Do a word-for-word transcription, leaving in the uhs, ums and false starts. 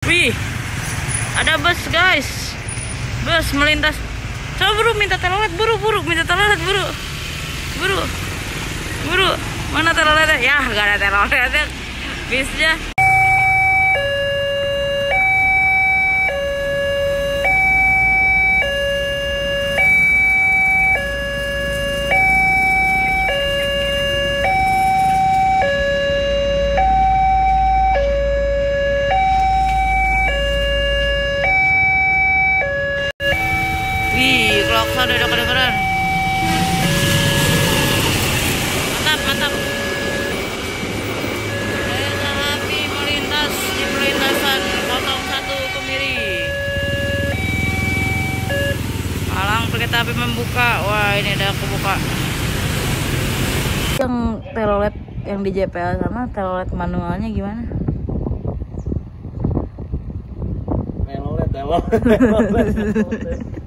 Wih, ada bus guys. Bus melintas. Coba buru minta telolet, buru buru minta telolet, buru. Buru. Buru. Mana teloletnya? Ya, gak ada teloletnya. Bisnya. Wih, klakson udah kedengeran. Mantap, mantap. Kereta api melintas di perlintasan nol satu Kemiri. Palang kereta api membuka. Wah, ini udah kebuka. Yang telolet yang di J P L sama telolet manualnya gimana? Telolet, telolet, telolet.